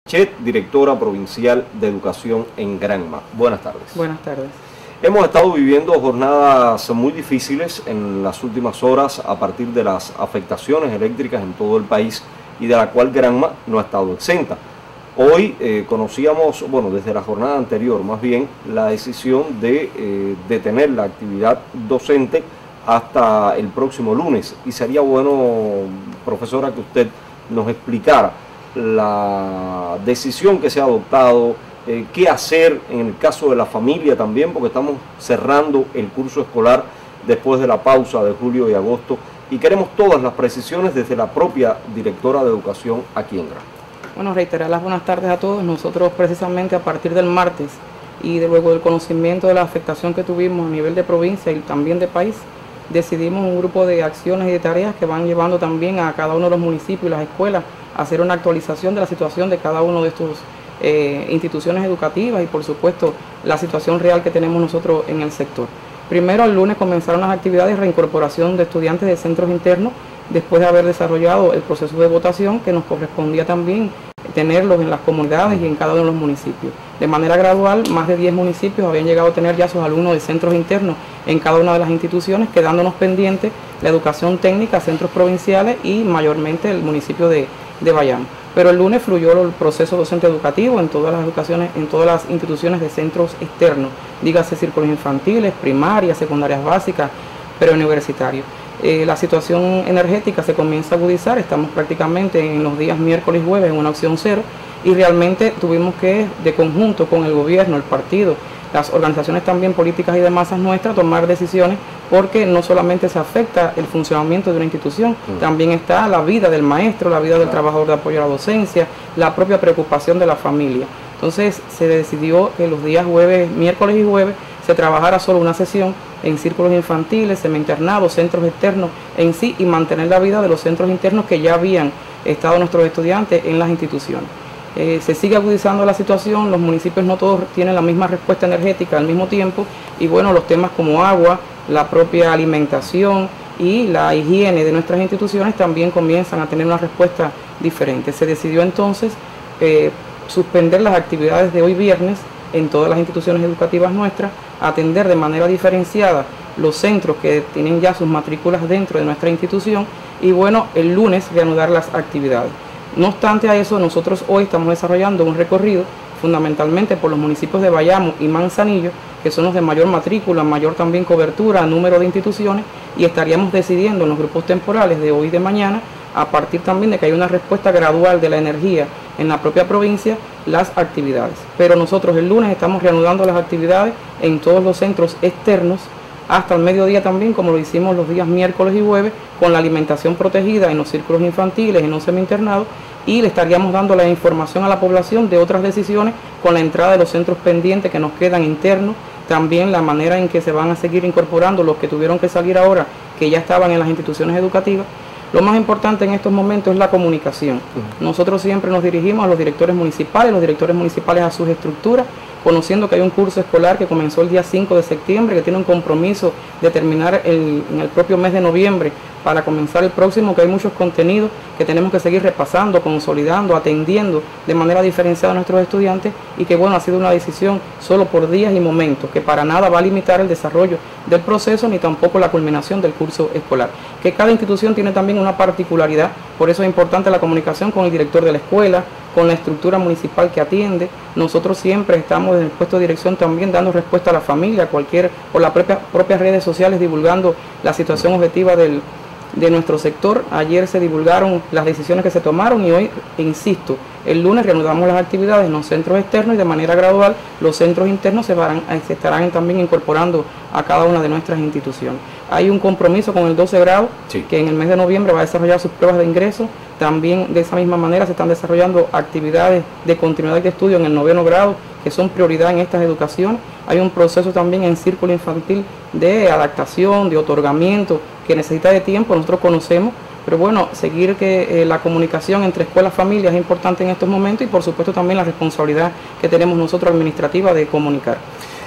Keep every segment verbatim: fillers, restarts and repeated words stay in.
Chet, directora provincial de Educación en Granma. Buenas tardes. Buenas tardes. Hemos estado viviendo jornadas muy difíciles en las últimas horas a partir de las afectaciones eléctricas en todo el país y de la cual Granma no ha estado exenta. Hoy eh, conocíamos, bueno, desde la jornada anterior más bien, la decisión de eh, detener la actividad docente hasta el próximo lunes. Y sería bueno, profesora, que usted nos explicara la decisión que se ha adoptado, eh, qué hacer en el caso de la familia también, porque estamos cerrando el curso escolar después de la pausa de julio y agosto y queremos todas las precisiones desde la propia directora de Educación aquí en Granma. Bueno, reiterar las buenas tardes a todos. Nosotros precisamente a partir del martes y de luego del conocimiento de la afectación que tuvimos a nivel de provincia y también de país, decidimos un grupo de acciones y de tareas que van llevando también a cada uno de los municipios y las escuelas a hacer una actualización de la situación de cada uno de estos eh, instituciones educativas y por supuesto la situación real que tenemos nosotros en el sector. Primero, el lunes comenzaron las actividades de reincorporación de estudiantes de centros internos después de haber desarrollado el proceso de votación que nos correspondía también tenerlos en las comunidades y en cada uno de los municipios. De manera gradual, más de diez municipios habían llegado a tener ya sus alumnos de centros internos en cada una de las instituciones, quedándonos pendientes la educación técnica, centros provinciales y mayormente el municipio de, de Bayamo. Pero el lunes fluyó el proceso docente educativo en todas las educaciones, en todas las instituciones de centros externos, dígase círculos infantiles, primarias, secundarias básicas, preuniversitarios. Eh, la situación energética se comienza a agudizar, estamos prácticamente en los días miércoles y jueves en una opción cero y realmente tuvimos que, de conjunto con el gobierno, el partido, las organizaciones también políticas y de masas nuestras, tomar decisiones porque no solamente se afecta el funcionamiento de una institución, mm. también está la vida del maestro, la vida del trabajador de apoyo a la docencia, la propia preocupación de la familia. Entonces se decidió que los días jueves, miércoles y jueves se trabajara solo una sesión en círculos infantiles, semi-internados, centros externos en sí y mantener la vida de los centros internos que ya habían estado nuestros estudiantes en las instituciones. Eh, se sigue agudizando la situación, los municipios no todos tienen la misma respuesta energética al mismo tiempo y bueno, los temas como agua, la propia alimentación y la higiene de nuestras instituciones también comienzan a tener una respuesta diferente. Se decidió entonces eh, suspender las actividades de hoy viernes en todas las instituciones educativas nuestras, atender de manera diferenciada los centros que tienen ya sus matrículas dentro de nuestra institución y bueno, el lunes reanudar las actividades. No obstante a eso, nosotros hoy estamos desarrollando un recorrido fundamentalmente por los municipios de Bayamo y Manzanillo, que son los de mayor matrícula, mayor también cobertura, número de instituciones, y estaríamos decidiendo en los grupos temporales de hoy y de mañana, a partir también de que hay una respuesta gradual de la energía en la propia provincia, las actividades. Pero nosotros el lunes estamos reanudando las actividades en todos los centros externos, hasta el mediodía también, como lo hicimos los días miércoles y jueves, con la alimentación protegida en los círculos infantiles, en los semi-internados, y le estaríamos dando la información a la población de otras decisiones con la entrada de los centros pendientes que nos quedan internos, también la manera en que se van a seguir incorporando los que tuvieron que salir ahora, que ya estaban en las instituciones educativas. Lo más importante en estos momentos es la comunicación. Nosotros siempre nos dirigimos a los directores municipales, los directores municipales a sus estructuras, conociendo que hay un curso escolar que comenzó el día cinco de septiembre, que tiene un compromiso de terminar el, en el propio mes de noviembre para comenzar el próximo, que hay muchos contenidos que tenemos que seguir repasando, consolidando, atendiendo de manera diferenciada a nuestros estudiantes y que bueno, ha sido una decisión solo por días y momentos, que para nada va a limitar el desarrollo del proceso ni tampoco la culminación del curso escolar. Que cada institución tiene también una particularidad, por eso es importante la comunicación con el director de la escuela, con la estructura municipal que atiende. Nosotros siempre estamos en el puesto de dirección también dando respuesta a la familia, cualquier, por las propias, propias redes sociales divulgando la situación objetiva del, de nuestro sector. Ayer se divulgaron las decisiones que se tomaron y hoy, insisto, el lunes reanudamos las actividades en los centros externos y de manera gradual los centros internos se, van, se estarán también incorporando a cada una de nuestras instituciones. Hay un compromiso con el doce grado, sí, que en el mes de noviembre va a desarrollar sus pruebas de ingreso. También de esa misma manera se están desarrollando actividades de continuidad de estudio en el noveno grado, que son prioridad en estas educaciones. Hay un proceso también en círculo infantil de adaptación, de otorgamiento, que necesita de tiempo, nosotros conocemos, pero bueno, seguir que eh, la comunicación entre escuelas y familias es importante en estos momentos y por supuesto también la responsabilidad que tenemos nosotros administrativa de comunicar.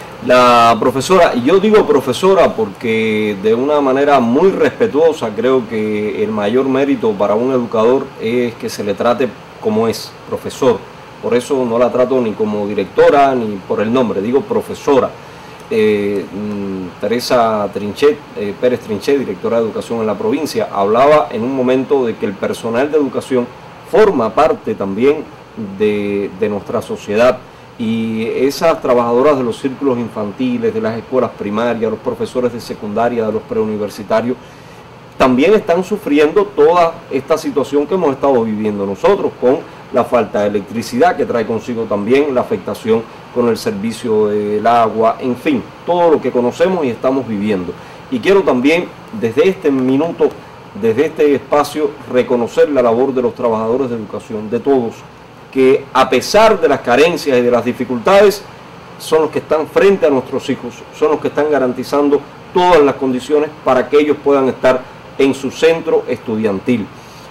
La profesora, y yo digo profesora porque de una manera muy respetuosa creo que el mayor mérito para un educador es que se le trate como es, profesor. por eso no la trato ni como directora ni por el nombre, digo profesora. Eh, Teresa Trinchet, eh, Pérez Trinchet, directora de Educación en la provincia, hablaba en un momento de que el personal de educación forma parte también de, de nuestra sociedad, y esas trabajadoras de los círculos infantiles, de las escuelas primarias, los profesores de secundaria, de los preuniversitarios, también están sufriendo toda esta situación que hemos estado viviendo nosotros, con la falta de electricidad que trae consigo también la afectación con el servicio del agua, en fin, todo lo que conocemos y estamos viviendo. Y quiero también desde este minuto, desde este espacio, reconocer la labor de los trabajadores de educación, de todos, que a pesar de las carencias y de las dificultades, son los que están frente a nuestros hijos, son los que están garantizando todas las condiciones para que ellos puedan estar en su centro estudiantil.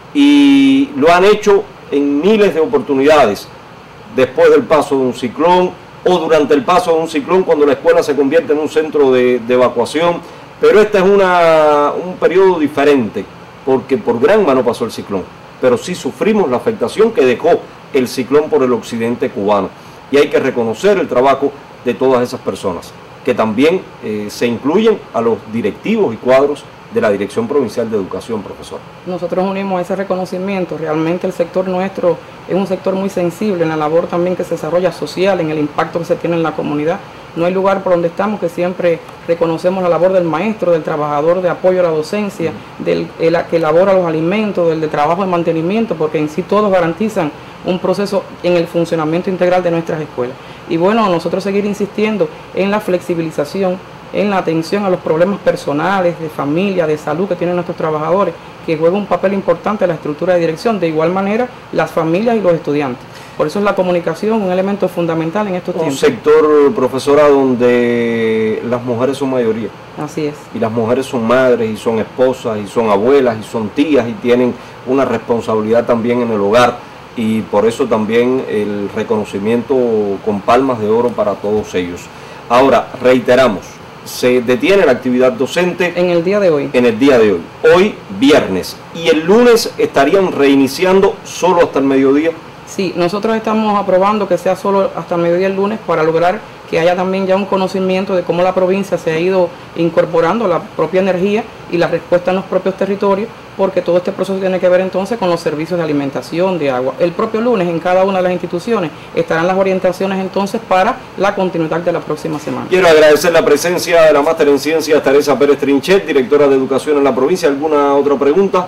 Y lo han hecho en miles de oportunidades, después del paso de un ciclón o durante el paso de un ciclón, cuando la escuela se convierte en un centro de, de evacuación. Pero este es una, un periodo diferente, porque por Granma no pasó el ciclón, pero sí sufrimos la afectación que dejó el ciclón por el occidente cubano, y hay que reconocer el trabajo de todas esas personas, que también eh, se incluyen a los directivos y cuadros de la Dirección Provincial de Educación, profesor. Nosotros unimos ese reconocimiento. Realmente el sector nuestro es un sector muy sensible en la labor también que se desarrolla social, en el impacto que se tiene en la comunidad. No hay lugar por donde estamos que siempre reconocemos la labor del maestro, del trabajador de apoyo a la docencia, mm. del el, que elabora los alimentos, del de trabajo de mantenimiento, porque en sí todos garantizan un proceso en el funcionamiento integral de nuestras escuelas. Y bueno, nosotros seguir insistiendo en la flexibilización, en la atención a los problemas personales, de familia, de salud que tienen nuestros trabajadores, que juega un papel importante en la estructura de dirección, de igual manera las familias y los estudiantes. Por eso es la comunicación un elemento fundamental en estos tiempos. Un sector, profesora, donde las mujeres son mayoría. Así es. Y las mujeres son madres, y son esposas, y son abuelas, y son tías, y tienen una responsabilidad también en el hogar. Y por eso también el reconocimiento con palmas de oro para todos ellos. Ahora, reiteramos, se detiene la actividad docente en el día de hoy. En el día de hoy, hoy viernes, y el lunes estarían reiniciando solo hasta el mediodía. Sí, nosotros estamos aprobando que sea solo hasta el mediodía el lunes para lograr que haya también ya un conocimiento de cómo la provincia se ha ido incorporando la propia energía y la respuesta en los propios territorios, porque todo este proceso tiene que ver entonces con los servicios de alimentación, de agua. El propio lunes en cada una de las instituciones estarán las orientaciones entonces para la continuidad de la próxima semana. Quiero agradecer la presencia de la máster en ciencias Teresa Pérez Trinchet, directora de Educación en la provincia. ¿Alguna otra pregunta?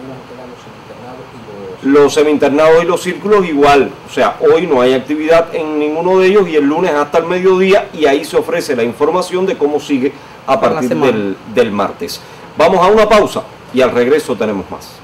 Los semi-internados y los círculos igual, o sea, hoy no hay actividad en ninguno de ellos, y el lunes hasta el mediodía, y ahí se ofrece la información de cómo sigue a partir del, del martes. Vamos a una pausa y al regreso tenemos más.